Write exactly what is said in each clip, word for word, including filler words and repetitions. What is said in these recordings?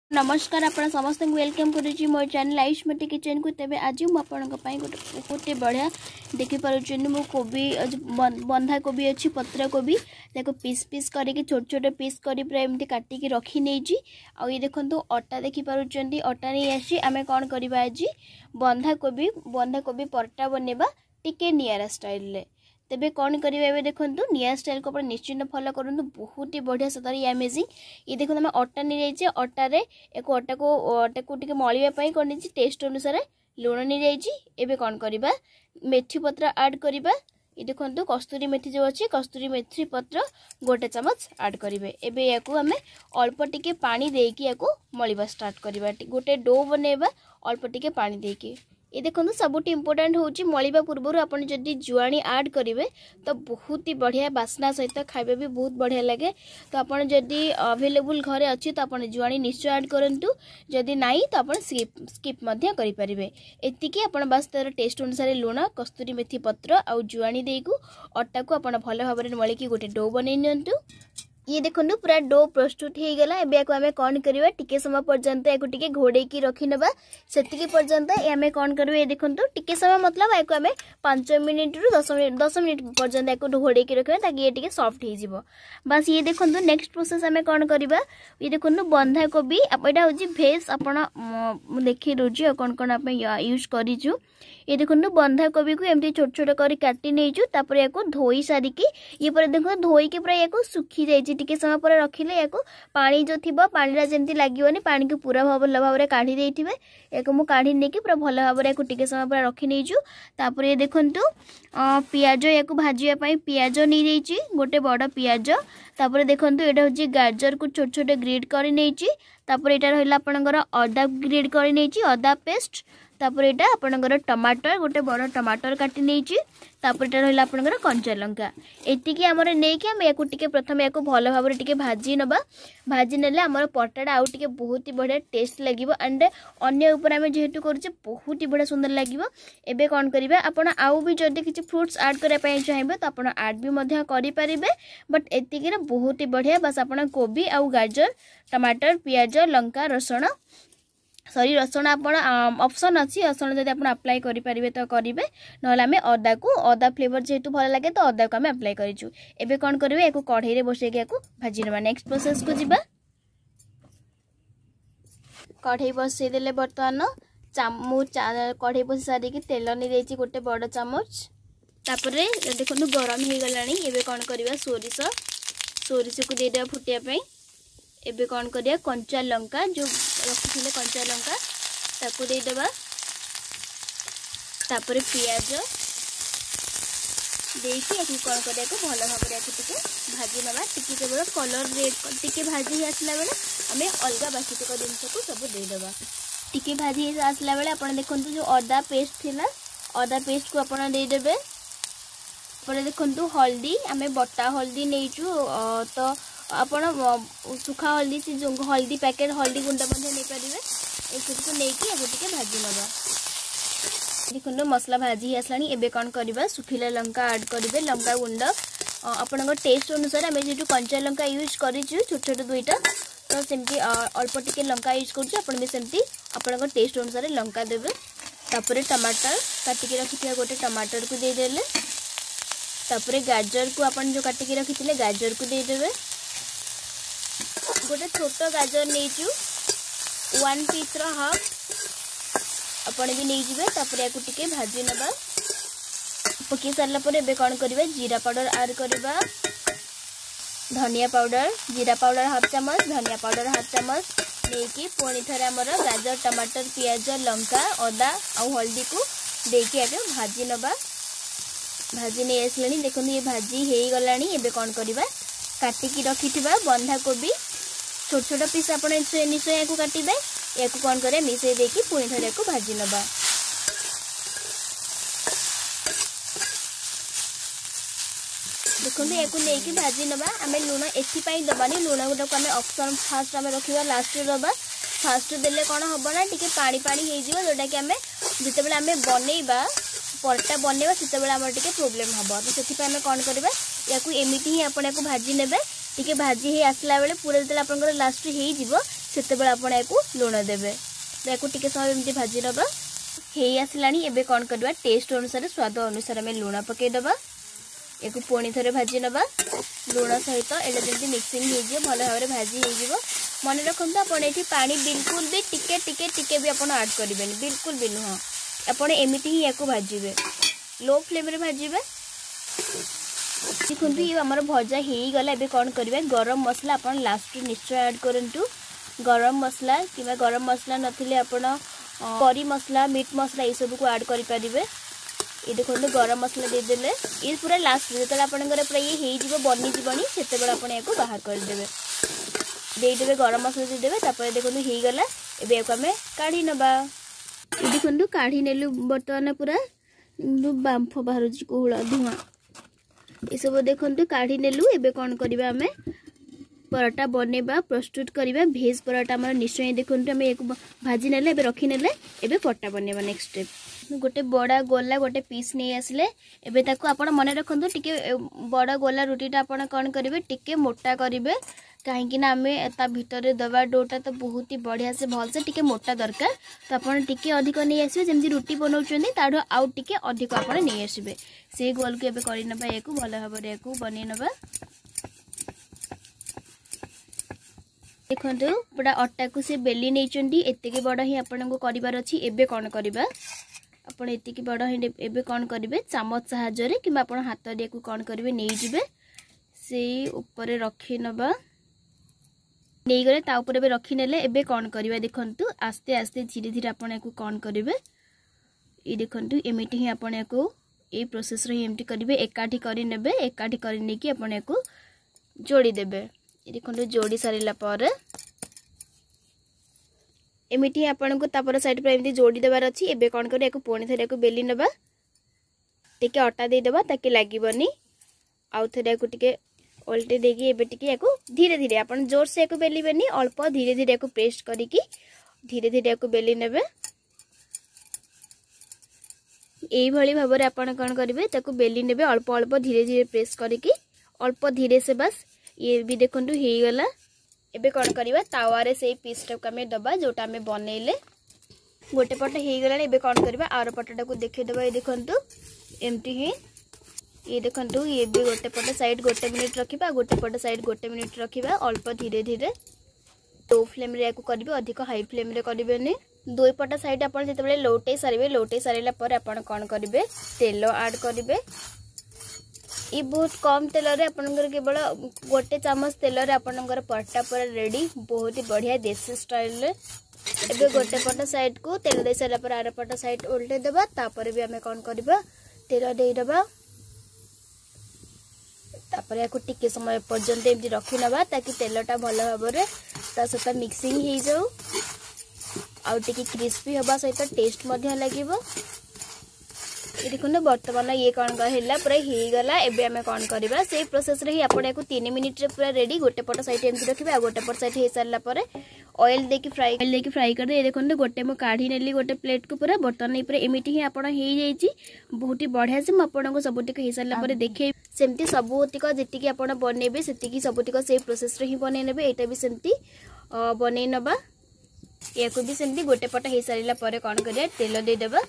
नमस्कार आपण समस्त वेलकम करुच्ची मोर चैनल आयुष्मती किचन को। तेज आज मुझे गोटे बहुत बढ़िया देखिपुर मो कोबी बंधा कोबी अच्छी पत्र कोबी पीस पीस करके छोट छोट पीस कर पूरा एमती काटिकी रखी नहीं आउ ये देखो अटा देखिपुर अटा नहीं आसी आम कौन करवा आज बंधा कोबी बंधा कोबी परटा बनवा टिके नियारा स्टाइल। तेबे कौन करेंगे देखो निया स्टाइल को निश्चिंत फॉलो करूँ बहुत ही बढ़िया सतर ये अमेजिंग। ये देखो आम अटा नहीं जाइए अटार एक अटा को अटा को टे मलवाई कर टेस्ट अनुसार लुण नहीं जाइए। कौन करवा मेथी पत्र ऐड करवा ये देखो कस्तूरी मेथी जो अच्छी कस्तूरी मेथी पत्र गोटे चमच ऐड करेंगे। एबे या आम अल्प टिके पानी देकी या मलवा स्टार्ट करवा गोटे डो बनवा अल्प टिके पानी देकी। ये देखो सबुठ इम्पोर्टाट हूँ मलवा पूर्व आपड़ जदि जुआणी ऐड करेंगे तो बहुत ही बढ़िया बास्ना सहित खाଇବା भी बहुत बढ़िया लगे। तो आपड़ जदि अवेलेबल घरे अच्छी तो आपड़ जुआणी निश्चय ऐड करूँ जदि नाई तो आप स्किप स्किप करेंगे। एतिकी आप बास तार टेस्ट अनुसार लुण कस्तूरी मेथी पत्र आउ जुआणी देकु अटा को आप भल भाव में मलिकी गोटे डो बन नियंतु। ये देखो पूरा डो प्रस्तुत हो गला। एबे आम कौन करवा टिके समय पर्यंत या टिके घोड़े की रखी नवा से पर्यंत आम कौन करवा ये देखो टिके समय मतलब या आम पांच मिनिट रु दस मिनट दस मिनिट पर्यंत या घोड़े की रखा ताकि ये टिके सॉफ्ट हो बस। ये देखो नेक्स्ट प्रोसेस आम कौन करवा ये देखो बंधा कोबी यहाँ हूँ भेज आप देखी दूसरी कौन कौन आप यूज करूँ। ये देखो बंधा कोबी को एमती छोट छोट कर काटी नहीं तापर या धोई सारिकी ये पर देखो धोईकी पूरा या सुखी जाइए टिके समय पर रखिले या पानी जो थी पानी जमी लगे पानी को पूरा भल भाव में काढ़ी देते या मुझे काढ़ी नहीं पूरा भल भाव में टिके समय पर रखी नहीं तापर ये देखु पियाज या भाजापी पियाज नहीं गोटे बड़ पियाज तापर देखो यहाँ हूँ गाजर को छोट छोट ग्रेड कर नहीं तापर यहाँ रहा आपंकर अदा ग्रेड कर नहीं अदा पेस्ट तापर यहाँ आपंकर टमाटर गोटे बड़ टमाटर काटी नहीं तापर यहाँ रहा आपंकर कंचा लंका एतिकी आमर नहीं आम या प्रथम या भल भाव में भाजी नवा भाजी नेले आमर पटाटा आउ टे बहुत ही बढ़िया टेस्ट लगे एंड अन्य उपर आम जेहेतु करुचे बहुत ही बढ़िया सुंदर लगे। एबे कौन करिवे आपण आउ भी जदि किसी फ्रूट्स ऐड करने चाहिए तो आप ऐड भी करें बट एतिकी बहुत ही बढ़िया बस आप कोबी आउ गाजर टमाटर पियाज लंका रसुण सॉरी रसुण आप ऑप्शन अच्छी रसुण जब आप अप्लाई करेंगे तो करेंगे ना आम अदा को अदा फ्लेवर जेहेतु भल लगे तो अदा को आम अप्लाई करूँ। एबे कौन करेंगे या कढ़ई बसैक या भाजी ना नेक्स्ट प्रोसेस को जीवा कढ़ई बसई देले बर्तमान चामच कढ़ई बस सारिकी तेल नहीं गोटे बड़ चामच तापर देखो गरम हो गला। एबे कौन करवा सोरिष सोरिष को देदेवा फुटियापाई। एबे कौन करिया कंचा लंका जो रखी कंचा लंका ताकू देदेवा तापर पियाज देकी कौन करिया भल भाव में भाजी नवा टिके केवल कलर रेड टिके भाजी आसला बेले आम अलग बाकी तक जिनस को सब देदेवा टिके भाजी आसला बेले आप देखो जो अदा पेस्ट थिला अदा पेस्ट को आप देदेवे। देखो हल्दी आम बटा हल्दी नहीं तो आपण सुखा हल्दी से जो हल्दी पैकेट हल्दी गुंडा नहीं पारे को लेकिन टे भाजी नवा। देखो मसला भाजी आसला। एबे कौन करवा सुखिला लंका ऐड करेंगे लंका गुंड आपण टेस्ट अनुसार आम जो कंचा लंका यूज कर छोट छोट दुईटा तो सेमती अल्प टिके लंका यूज करमती आपण टेस्ट अनुसार लंका देवे। तापर टमाटर काटिकी रखी गोटे टमाटर को देदेले तापर गाजर को आपण जो काटिकी रखी गाजर को देदेवे गोटे छोट गाजर नहीं वन पीस हाफ आपण भी नहीं जाए तापर या टिके भाजी नवा पकई सारा पर एबे कौन करवा जीरा पाउडर ऐड करवा धनिया पाउडर जीरा पाउडर हाफ चम्मच धनिया पाउडर हाफ चम्मच नहीं पुणी थे आमर गाजर टमाटर पियाज लंका अदा आउ हल्दी को देकी आगे भाजी नवा भाजी नहीं आसला। देखो ये भाजी हो गला। एबे कौन करवा काटिकी रखी बंधा कोबी छोट छोट पीस आप निश्चय या काटे या कौन करें मिसई देकी पुणी थे या भाजी नवा। देखो या नहीं भाजी नवा आम लुण एपाई दबानी लुण गुटाक आम ऑप्शन फास्ट आम रखा लास्ट दबा फास्ट देले कौन हम ना टी पानी पानी हो जोटा कि आम जिते आम बनइबा परटा बनइबा से आम टे प्रोब्लेम हम तो से आम कौन करवा या एमती ही आप भाजी ने टिके भाजी ही आसला बेले पूरा जो आप लास्ट हो सेतेबेले आपण याकू लुण देबे। याकू टिके समय एमती भाजी नबा। हेई आसलानी एबे कोन करबा टेस्ट अनुसार स्वाद अनुसार हमें लुण पके दबा। याकू पुणी थरे भाजी नबा लुण सहित एटा जल्दी मिक्सिंग हो जियो भल भाबरे भाजी हो जिवो। मन रखंतु आपण एठी पानी बिल्कुल भी टिके टिके टिके भी आपण ऐड करिवेनी बिल्कुल भी नुह। आपण एमिति ही याकू भाजीबे लो फ्लेम रे भाजीबे। देखंतु ये हमर भजा हेई गला। एबे कोन करबे गरम मसला आपण लास्ट निश्चय ऐड करंतु। गरम मसला किबा गरम मसला नथिले आपण करी मसला मीट मसला ये सब को ऐड करि परिबे। ये देखो गरम मसला दे देले ये पूरा लास्ट जो आपंकर पूरा ये हेई जीवो बनी जीवनी सेतेबेले आपण याकू बाहर कर देबे। दे देबे गरम मसला दे देबे। तापर देखो हेई गला। एबे याकू हमें काढी नबा। ये देखो काढी नेलु बर्तमान पूरा बांफ बाहर जी कोहला धुआं ये सब देखो काढी नेलु। एबे कोन करबा हमें पराठा बनेबा प्रस्तुत करबा। भेज पराठा हमर निश्चय देखो हमें एक भाजी नेले एबे रखी नेले। एबे पराठा बनेबा नेक्स्ट स्टेप गोटे बड़ा गोला गोटे पीस नहीं आसले। एबे ताको आपण मन रखंतु टिके बड़ा गोला रोटीटा आपण कोन करिवे टिके मोटा करिवे काहेकि ना हमें ता भितर दवा डोटा तो बहुत ही बढ़िया से भल से टिके मोटा दरकार। तो आपण टिके अधिक नहीं आसबे जेमति रोटी बनाउछन्ती ताडो आउ टिके अधिक आपण नहीं आसबे से गोल को एबे करि नबा। याकू भल भाबरे याकू बनै नबा। देखंतु पूरा अट्टा को से बेली नैचंती एते के बड़ा ही आपण को करिवार अछि। एबे कोन करिबा आपण एति की बड़ा ही एबे कोन करिवे चामच सहायता रे किबा आपण हाथ रे को कोन करिवे नै जिवे से ऊपर रखी नबा। नै गले ता ऊपर बे रखी नेले। एबे कोन करिवा देखंतु आस्ते आस्ते धीरे धीरे आपण को कोन करिवे। ई देखंतु एमिति ही आपण को ए प्रोसेस रे एमिति करिवे एकाठी करि नेबे। एकाठी करि नै कि आपण को जोड़ी देबे। ई देखंतु जोड़ी सारिला पर एमिति आपण को तापर साइड पर एमिति जोड़ी देबार अछि। एबे कोन करी याकू पुणी थरे याकू बेली नबा टिके अटा दे देबा ताकि लागिबनी। आउ थरे याकू टिके उल्टे देगी। एबे टिके याकू धीरे धीरे आपण जोर से याकू बेलीबेनी अल्प धीरे धीरे याकू प्रेस करिकी धीरे धीरे याकू बेली नेबे। एई भली भाबरे आपण कोन करिवे ताकू बेली नेबे अल्प अल्प धीरे धीरे प्रेस करिकी अल्प धीरे से बस। ये भी देखंतु हेई गला। एबे कोन करिवा तावा रे से पीस टा को हमें दबा जोटा हमें बनेले गोटे पट हेई गला। एबे कोन करिवा आरो पटटा को देखै दबा। ये देखंतु एम्टी ही ये देखंतु ये भी गोटे पट साइड गोटे मिनिट रखिबा गोटे पट साइड गोटे मिनिट रखिबा अल्प धीरे धीरे लो फ्लेम रे याकू करिवे अधिक हाई फ्लेम रे करिवेनी। दुई पट साइड आपण जेतेबेले लोटे सारिवे लोटे सारिला पर आपण कोन करिवे तेल ऐड करिवे। ये बहुत कम तेल रे आपनकर केवल गोटे चामच तेल रे आपनकर पराठा पूरा रेडी बहुत ही बढ़िया देसी स्टाइल रे। एबे गोटे पट साइड को तेल दे सारा पर आर पट साइड उल्टे देबा। तापर भी हमें कोन करबा तेल दे देबा। तापर याकू टिके समय पर्यंत एमती रखि नबा ताकि तेलटा भल भाबरे ता सहित मिक्सिंग हो जाऊ आ टिके क्रिस्पी हबा सहित टेस्ट मध्य लागिबो। ये देखो बर्तमान ये कौन कहला पूरा ही गला। एबे हमें कौन करबा से प्रोसेस रे ही आपण याकू तीन मिनिट रे पूरा रेडी गोटे पट साइड एमती रखिबा गोटे पट साइड हे सारला पर ऑयल देकी फ्राई ऑयल देकी फ्राई कर दे। ये देखो गोटे मो काढी नेली गोटे प्लेट को पूरा बर्तमान पूरा एमिति ही आपण हे जाईची बहुत ही बढ़िया से आपण को सबटिक हे सारला पर देखे सेमती सबटिक जेतिकी आपण बनेबे सेतिकी सबटिक से प्रोसेस रे ही बनै नेबे। एटा भी सेमती बनै नबा। याकू भी सेमती गोटे पट हे सारिला पर कोन करिया तेल दे देबा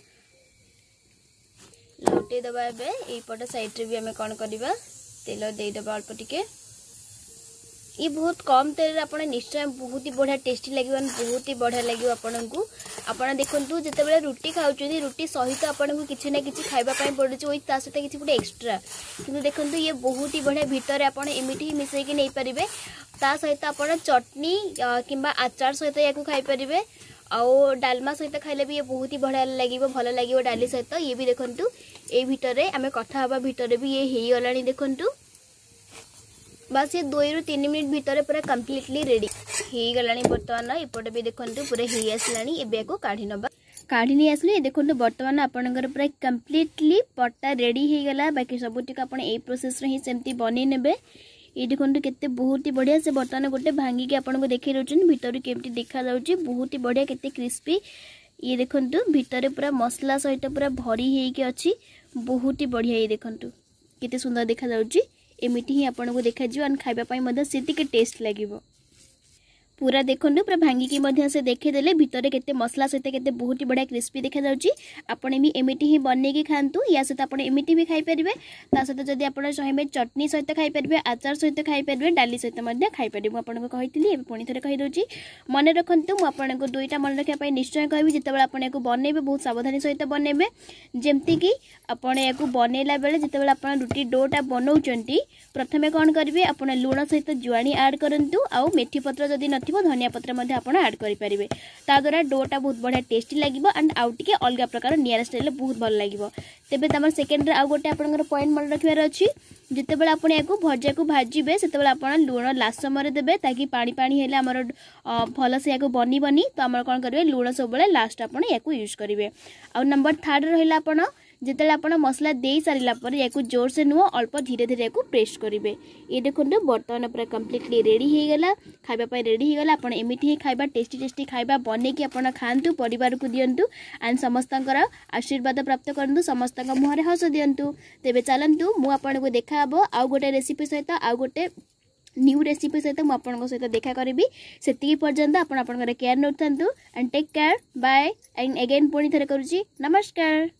लौटे दबा। एबे ए पट साइड रे भी हमें कोन करबा तेल दे देबा अल्प टिके। ये बहुत कम तेल रे आपण निश्चय बहुत ही बढ़िया टेस्टी लागिबन बहुत ही बढ़िया लागियो आपण को। आपण देखंतु जेतेबेले रोटी खाउछथि रोटी सहित आपण को किछि ना किछि खाइबा पई पड़ुछि ओइ ता सहित किछि गुटे एक्स्ट्रा किंतु देखंतु ये बहुत ही बढ़िया भीतर आपण एमिति ही मिसै के नै परिबे ता सहित आपण चटनी किंबा अचार सहित याकू खाइ परिबे। आउ डालमा सहित खाइले भी ये बहुत ही बढ़िया लागिबो भल लागिबो डाली सहित। ये भी देखंतु ए भितरे आमे कथा हबा भितरे भी ये हेई गलानी देखंतु बस ये दो रु तीन मिनिट भितर पूरा कंप्लीटली रेडी हेई गलानी। बर्तमान एपटे भी देखंतु पूरा हेई आसलानी। एबे को काढी नबा काढी नै आसले देखंतु बर्तमान आपनकर पूरा कंप्लीटली पट्टा रेडी हेई गला। बाकी सबटिक आपण ए प्रोसेस रे ही सेमती बनै नेबे। ये देखंतु केते बहुत ही बढ़िया से बर्तमान गोटे भांगी के आपन को देखै रहउछन भितर केमती देखा जाउची बहुत ही बढ़िया केते क्रिस्पी। ये देखंतु भितर पूरा मसला सहित पूरा भरी हेई के अछि बहुत ही बढ़िया। ये देखंतु केते सुंदर देखा जाउची एमिति ही आपन को देखा जियो अन खाइबा पई मदे सेति के टेस्ट लागिवो। पूरा देखो पूरा भांगिकी से देखीदे भितर केते मसला सहित केते बहुत ही बढ़िया क्रिस्पी देखा जाउची। आपण भी एमिटी ही बनैकी खातु या सहित आप एमिटी भी खाई पारे ता सहित जदि आप चाहिए चटनी सहित खाई पारे आचार सहित खाई पारे डाली सहित खाई पारे मुझे कही पुणी थे कहीदे मन रखु मुझे दुईटा मन रखापी निश्चय कहबी जिते आप बनइबे बहुत सावधानी सहित बनइबे जमती आपण या बनइला बेले जिते आप रुटी डोटा बनाऊँच प्रथमे कौन करेंगे आप लुण सहित जुआणी आड करूँ आउ मेथी पत्र जदि नथिबो धनिया पत्र मध्य आपण आड करि परिबे ता द्वारा डोटा बहुत बढ़िया टेस्टी लागिबो एंड आउ टिके अलग प्रकार नियर स्टाइल बहुत भल लागिबो। तेबे तमर सेकेंड रे आउ गोटे आपनकर पॉइंट मन रखिबार अछि जिते बेले आपण याकू भजा को भाजीबे सेते बेले आपण लुण लास्ट समय देबे ताकि पानी पानी हेले हमर भल से याकू बनी बनी तो हमर कोन करबे लुण सब बेले लास्ट आपण याकू यूज करिवे। आ नंबर थर्ड रहिला आपण जिते आपण मसला दे सारा पर या जोर से नुह अल्प धीरे धीरे या प्रेस करेंगे। ये देखो बर्तमान पूरा कम्प्लीटली रेडी हो गला खावाई रेडी हो गला। आप एमती ही खावा टेस्टी टेस्टी खावा बनईकी आप खातु परिवार को दिंतु एंड समस्त आशीर्वाद प्राप्त करूँ समस्त मुहर हस दिंतु। तेरे चलतु मुझे देखा आउ गोटे रेसिपी सहित आउ गोटे न्यू रेसिपी सहित मुझे सहित देखा करी से पर्यंत आप केयर नौता and take care bye and again पुणी थे करुँची नमस्कार।